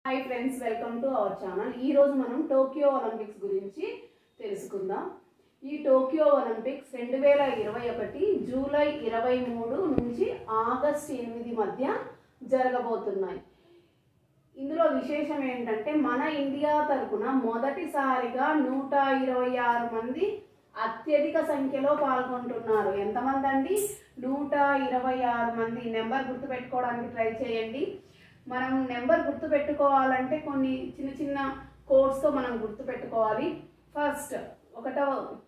Hi friends, welcome to our channel. ఈరోజు మనం Tokyo Olympics గురించి తెలుసుకుందాం. ఈ టోక్యో ఒలింపిక్స్ 2021 జూలై 23 నుంచి ఆగస్ట్ 8 మధ్య జరగబోతున్నాయి. ఇందులో విశేషం ఏంటంటే మన ఇండియా తరపున మొదటిసారిగా 126 మంది అత్యధిక సంఖ్యలో పాల్గొంటున్నారు. ఎంతమంది అండి? 126 మంది. నెంబర్ గుర్తుపెట్టుకోవడానికి ట్రై చేయండి. మనం నెంబర్ గుర్తుపెట్టుకోవాలంటే కొన్ని చిన్న చిన్న కోడ్స్తో మనం గుర్తుపెట్టుకోవాలి. ఫస్ట్ 1,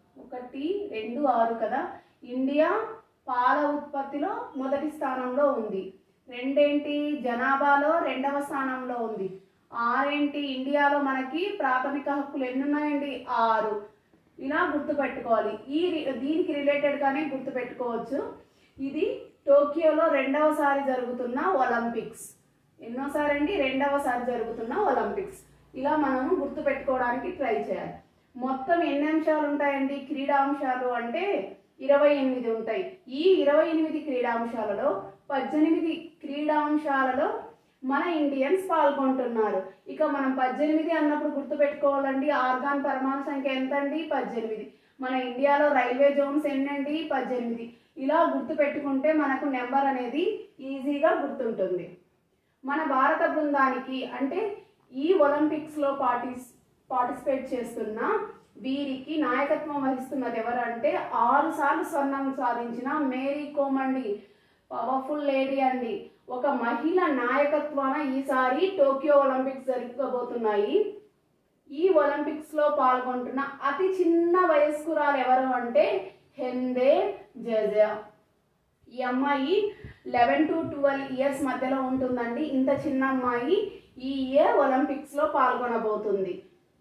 2, 6 కదా. ఇండియా పాల ఉత్పత్తిలో మొదటి స్థానంలో ఉంది. 2 జనాభాలో 2వ స్థానంలో ఉంది. 6 ఇండియాలో మనకి ప్రాథమిక హక్కులు ఎన్ని ఉన్నాయండి? 6. ఇలా గుర్తుపెట్టుకోవాలి. దీనికి రిలేటెడ్గానే గుర్తుపెట్టుకోవచ్చు. ఇది టోక్యోలో 2వసారి జరుగుతున్న ఒలింపిక్స్. ఎన్నోసారి అండి? 2వసారి జరుగుతున్న ఒలింపిక్స్. ఇలా మనము గుర్తుపెట్టుకోవడానికి ట్రై చేయాలి. మొత్తం ఎన్ని అంశాలు ఉంటాయండి? క్రీడాంశాలు అంటే 28 ఉంటాయి. ఈ 28 క్రీడాంశాలలో 18 క్రీడాంశాలలో మన ఇండియన్స్ పాల్గొంటున్నారు. ఇక మనం 18 అన్నప్పుడు గుర్తుపెట్టుకోవాలండి. ఆర్గాన్ పరమాణు సంఖ్య ఎంత అండి? 18. మన ఇండియాలో రైల్వే జోన్స్ ఎన్నండి? 18. ఇలా గుర్తుపెట్టుకుంటే మనకు నెంబర్ అనేది ఈజీగా గుర్తుంటుంది. మన భారత బృందానికి అంటే ఈ ఒలింపిక్స్లో పార్టిసిపేట్ చేస్తున్న వీరికి నాయకత్వం వహిస్తున్నది ఎవరంటే 6 సార్లు స్వర్ణం సాధించిన మేరీ కోమ్ అండి. పవర్ఫుల్ లేడీ అండి. ఒక మహిళ నాయకత్వాన ఈసారి టోక్యో ఒలింపిక్స్ జరగబోతున్నాయి. ఈ ఒలింపిక్స్లో పాల్గొంటున్న అతి చిన్న వయస్కురాలు ఎవరు అంటే హెందే జజా. ఈ అమ్మాయి 11 to 12 ఇయర్స్ మధ్యలో ఉంటుందండి. ఇంత చిన్న అమ్మాయి ఈ ఇయర్ ఒలింపిక్స్లో పాల్గొనబోతుంది.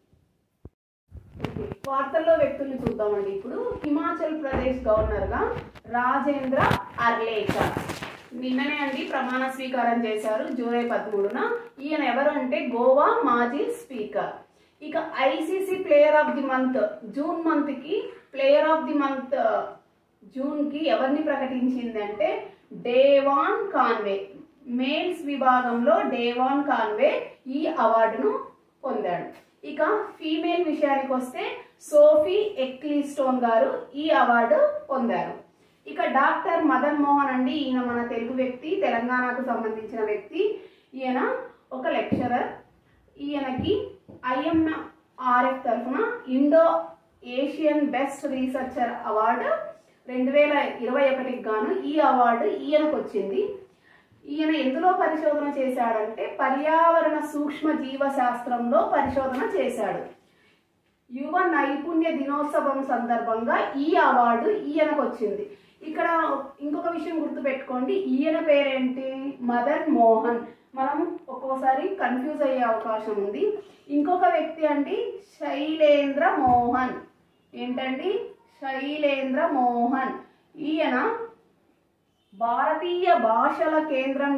వార్తల్లో వ్యక్తుల్ని చూద్దామండి. ఇప్పుడు హిమాచల్ ప్రదేశ్ గవర్నర్గా రాజేంద్ర అర్లేకర్ నిన్ననే అండి ప్రమాణ స్వీకారం చేశారు, జూలై 13న. ఈయన ఎవరు అంటే గోవా మాజీ స్పీకర్. ఇక ICC player of the month June మంత్కి ప్లేయర్ ఆఫ్ ది మంత్ జూన్కి ఎవరిని ప్రకటించిందంటే డేవాన్ కాన్వే. మేల్స్ విభాగంలో డేవాన్ కాన్వే ఈ అవార్డును పొందాడు. ఇక ఫీమేల్ విషయానికి వస్తే సోఫీ ఎక్లీస్టోన్ గారు ఈ అవార్డు పొందారు. ఇక డాక్టర్ మదన్ మోహన్ అండి. ఈయన మన తెలుగు వ్యక్తి, తెలంగాణకు సంబంధించిన వ్యక్తి. ఈయన ఒక లెక్చరర్. ఈయనకి ఐఎంఆర్ఎఫ్ తరఫున Indo Asian best researcher award 2021కి గాను ఈ అవార్డు ఈయనకు వచ్చింది. ఈయన ఎందులో పరిశోధన చేశాడంటే పర్యావరణ సూక్ష్మ జీవశాస్త్రంలో పరిశోధన చేశాడు. యువ నైపుణ్య దినోత్సవం సందర్భంగా ఈ అవార్డు ఈయనకు వచ్చింది. ఇక్కడ ఇంకొక విషయం గుర్తుపెట్టుకోండి. ఈయన పేరేంటి? మదన్ మోహన్. మనం ఒక్కోసారి కన్ఫ్యూజ్ అయ్యే అవకాశం ఉంది. ఇంకొక వ్యక్తి అండి శైలేంద్ర మోహన్. ఏంటండి? శైలేంద్ర మోహన్. ఈయన భారతీయ భాషల కేంద్రం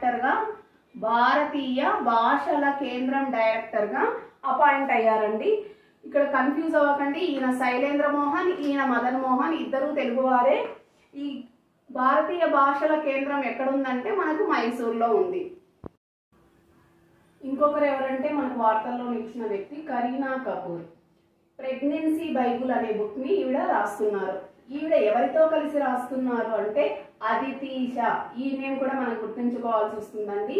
డైరెక్టర్గా అపాయింట్ అయ్యారండి. ఇక్కడ కన్ఫ్యూజ్ అవ్వకండి. ఈయన శైలేంద్ర మోహన్, ఈయన మదన్ మోహన్, ఇద్దరు తెలుగువారే. ఈ భారతీయ భాషల కేంద్రం ఎక్కడుందంటే మనకు మైసూర్లో ఉంది. ఇంకొకరు ఎవరంటే మనకు వార్తల్లో నిలిచిన వ్యక్తి కరీనా కపూర్. ప్రెగ్నెన్సీ బైబుల్ అనే బుక్ని ఈవిడ రాస్తున్నారు. ఈవిడ ఎవరితో కలిసి రాస్తున్నారు అంటే అదితీష. ఈ నేమ్ కూడా మనం గుర్తుంచుకోవాల్సి వస్తుందండి.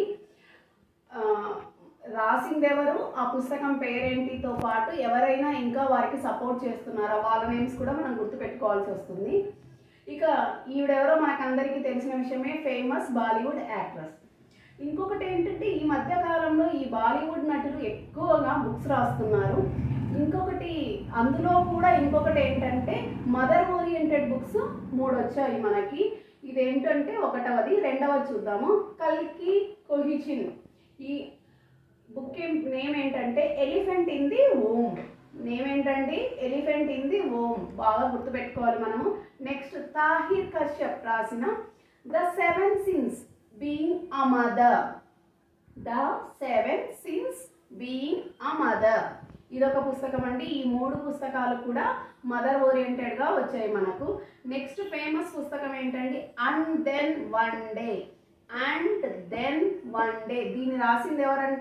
రాసింది ఎవరు, ఆ పుస్తకం పేరేంటితో పాటు ఎవరైనా ఇంకా వారికి సపోర్ట్ చేస్తున్నారా వాళ్ళ నేమ్స్ కూడా మనం గుర్తుపెట్టుకోవాల్సి వస్తుంది. ఇక ఈవిడెవరో మనకందరికీ తెలిసిన విషయమే, ఫేమస్ బాలీవుడ్ యాక్ట్రెస్. ఇంకొకటి ఏంటంటే ఈ మధ్య కాలంలో ఈ బాలీవుడ్ నటులు ఎక్కువగా బుక్స్ రాస్తున్నారు. ఇంకొకటి ఏంటంటే మదర్ ఓరియంటెడ్ బుక్స్ 3 వచ్చాయి మనకి. ఇదేంటంటే 1వది. 2వది చూద్దాము. కల్కి కొహిచిన్. ఈ బుక్ నేమ్ ఏంటంటే elephant in the womb. Name ఏంటండి? Elephant in the womb. బాగా గుర్తుపెట్టుకోవాలి మనము. నెక్స్ట్ తాహిర్ కశ్యప్ రాసిన the 7 Sins being a mother. ఇదొక పుస్తకం అండి. ఈ 3 పుస్తకాలు కూడా మదర్ ఓరియంటెడ్గా వచ్చాయి మనకు. నెక్స్ట్ ఫేమస్ పుస్తకం ఏంటండి? And then one day. దీన్ని రాసింది ఎవరంటే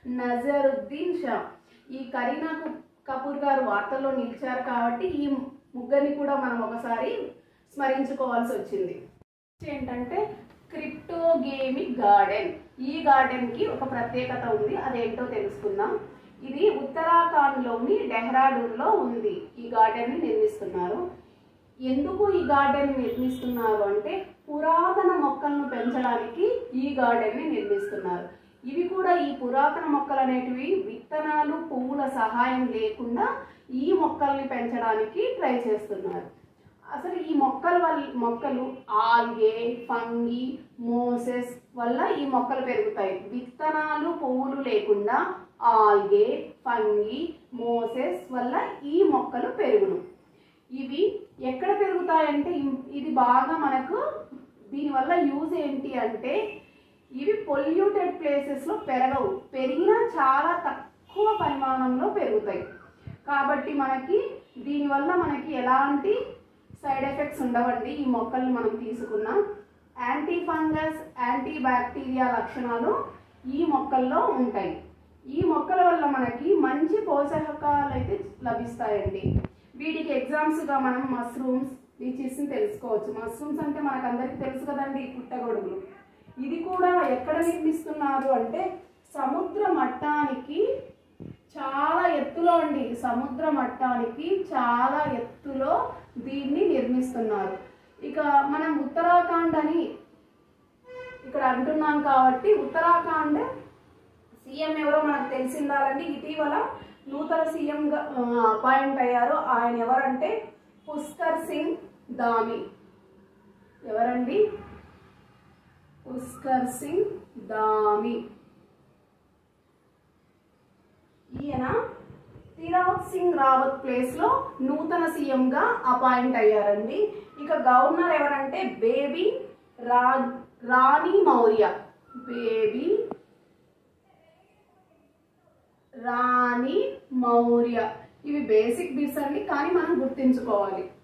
నజరుద్దీన్ షా. ఈ కరీనా కపూర్ గారు వార్తల్లో నిలిచారు కాబట్టి ఈ ముగ్గురిని కూడా మనం ఒకసారి స్మరించుకోవాల్సి వచ్చింది. ఏంటంటే క్రిప్టో గేమింగ్ గార్డెన్. ఈ గార్డెన్కి ఒక ప్రత్యేకత ఉంది, అదేంటో తెలుసుకుందాం. ఇది ఉత్తరాఖండ్లోని డెహ్రాడూన్లో ఉంది. ఈ గార్డెన్ని నిర్మిస్తున్నారు. ఎందుకు ఈ గార్డెన్ నిర్మిస్తున్నారు అంటే పురాతన మొక్కలను పెంచడానికి ఈ గార్డెన్ని నిర్మిస్తున్నారు. ఇవి కూడా ఈ పురాతన మొక్కలు అనేటివి విత్తనాలు పువ్వుల సహాయం లేకుండా ఈ మొక్కల్ని పెంచడానికి ట్రై చేస్తున్నారు. అసలు ఈ మొక్కలు ఆల్గే, ఫంగి, మోసెస్ వల్ల ఈ మొక్కలు పెరుగుతాయి. విత్తనాలు పువ్వులు లేకుండా ఆల్గే, ఫంగి, మోసెస్ వల్ల ఈ మొక్కలు పెరుగును. ఇవి ఎక్కడ పెరుగుతాయంటే ఇది బాగా మనకు దీనివల్ల యూజ్ ఏంటి అంటే ఇవి పొల్యూటెడ్ ప్లేసెస్లో పెరగవు, పెరిగినా చాలా తక్కువ పరిమాణంలో పెరుగుతాయి. కాబట్టి దీనివల్ల మనకి ఎలాంటి సైడ్ ఎఫెక్ట్స్ ఉండవండి. ఈ మొక్కల్ని మనం తీసుకున్నాం. యాంటీ ఫంగస్, యాంటీ బ్యాక్టీరియా లక్షణాలు ఈ మొక్కల్లో ఉంటాయి. ఈ మొక్కల వల్ల మనకి మంచి పోషకాలు అయితే లభిస్తాయండి. వీటికి ఎగ్జామ్స్గా మనం మష్రూమ్స్, లీచీస్ని తెలుసుకోవచ్చు. మష్రూమ్స్ అంటే మనకందరికీ తెలుసు కదండి, పుట్టగొడుగులు. ఇది కూడా ఎక్కడ నిర్మిస్తున్నారు అంటే సముద్ర మట్టానికి చాలా ఎత్తులో అండి, సముద్ర మట్టానికి చాలా ఎత్తులో దీన్ని నిర్మిస్తున్నారు. ఇక మనం ఉత్తరాఖండ్ అని ఇక్కడ అంటున్నాం కాబట్టి ఉత్తరాఖండ్ సీఎం ఎవరో మనకు తెలిసిందాలండి. ఇటీవల నూతన సీఎంగా అపాయింట్ అయ్యారు. ఆయన ఎవరంటే పుష్కర్ సింగ్ ధామి. ఎవరండి? పుష్కర్ సింగ్ ధామి. ఈయన తిరాక్ సింగ్ రావత్ ప్లేస్లో నూతన సీఎంగా అపాయింట్ అయ్యారండి. ఇక గవర్నర్ ఎవరంటే బేబీ రాణి మౌర్య. బేబీ రాణి మౌర్య. ఇవి బేసిక్ బిట్స్ అండి, కానీ మనం గుర్తుంచుకోవాలి.